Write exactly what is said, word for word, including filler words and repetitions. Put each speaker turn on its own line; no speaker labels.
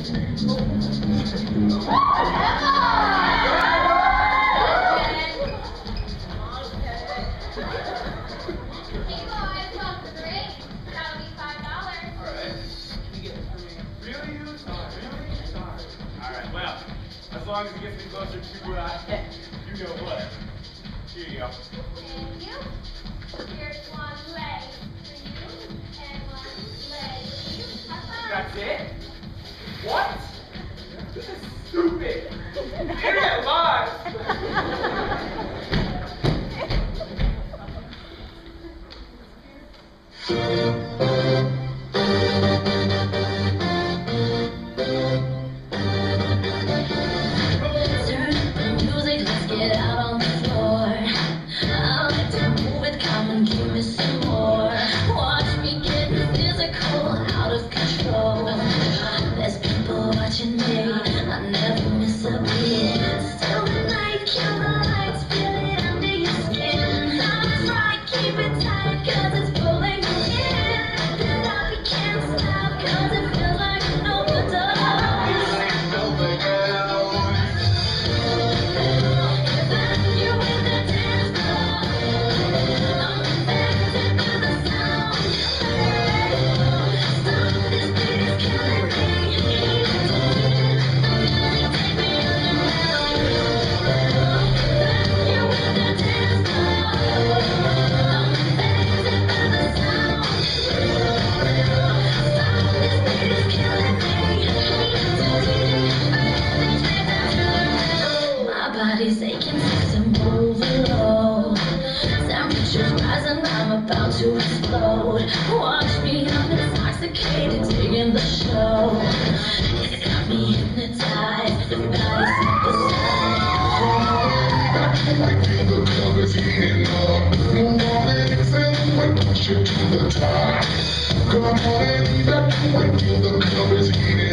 As long as it gets me closer to, uh, you know what. Here you go.
Thank you. Here's one leg for you, and one leg for you.
That's it? What? This is stupid. Internet live.
Body's aching, system overload. Temperature's rising, I'm about to explode. Watch me, I'm intoxicated, digging the show. It's got me hypnotized, everybody's synthesized.
I feel the colors heating up. No more dancing, we push it to the top. Come on and I feel the colors heating up.